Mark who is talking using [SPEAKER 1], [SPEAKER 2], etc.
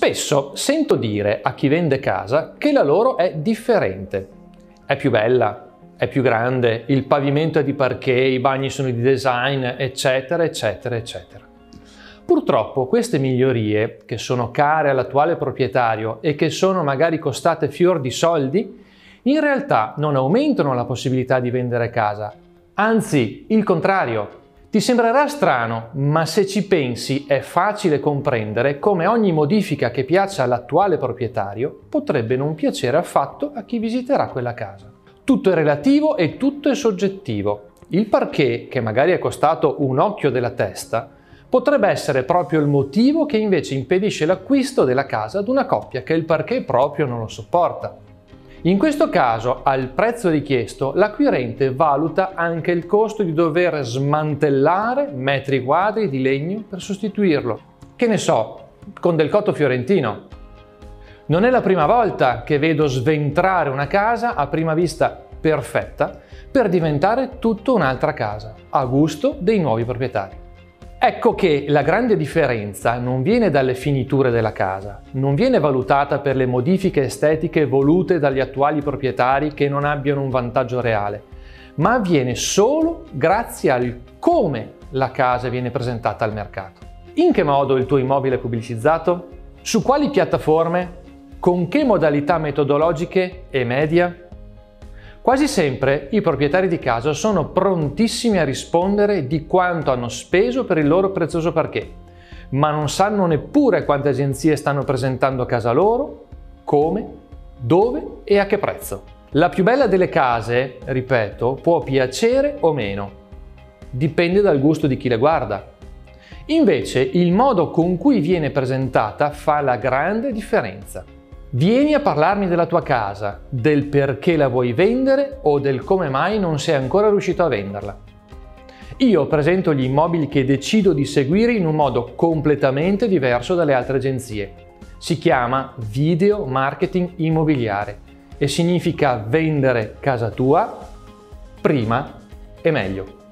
[SPEAKER 1] Spesso sento dire a chi vende casa che la loro è differente. È più bella, è più grande, il pavimento è di parquet, i bagni sono di design, eccetera, eccetera, eccetera. Purtroppo queste migliorie, che sono care all'attuale proprietario e che sono magari costate fior di soldi, in realtà non aumentano la possibilità di vendere casa. Anzi, il contrario. Ti sembrerà strano, ma se ci pensi è facile comprendere come ogni modifica che piaccia all'attuale proprietario potrebbe non piacere affatto a chi visiterà quella casa. Tutto è relativo e tutto è soggettivo. Il parquet, che magari è costato un occhio della testa, potrebbe essere proprio il motivo che invece impedisce l'acquisto della casa ad una coppia che il parquet proprio non lo sopporta. In questo caso, al prezzo richiesto, l'acquirente valuta anche il costo di dover smantellare metri quadri di legno per sostituirlo. Che ne so, con del cotto fiorentino. Non è la prima volta che vedo sventrare una casa a prima vista perfetta per diventare tutta un'altra casa, a gusto dei nuovi proprietari. Ecco che la grande differenza non viene dalle finiture della casa, non viene valutata per le modifiche estetiche volute dagli attuali proprietari che non abbiano un vantaggio reale, ma avviene solo grazie al come la casa viene presentata al mercato. In che modo il tuo immobile è pubblicizzato? Su quali piattaforme? Con che modalità metodologiche e media? Quasi sempre i proprietari di casa sono prontissimi a rispondere di quanto hanno speso per il loro prezioso parquet, ma non sanno neppure quante agenzie stanno presentando casa loro, come, dove e a che prezzo. La più bella delle case, ripeto, può piacere o meno, dipende dal gusto di chi le guarda. Invece il modo con cui viene presentata fa la grande differenza. Vieni a parlarmi della tua casa, del perché la vuoi vendere o del come mai non sei ancora riuscito a venderla. Io presento gli immobili che decido di seguire in un modo completamente diverso dalle altre agenzie. Si chiama video marketing immobiliare e significa vendere casa tua prima e meglio.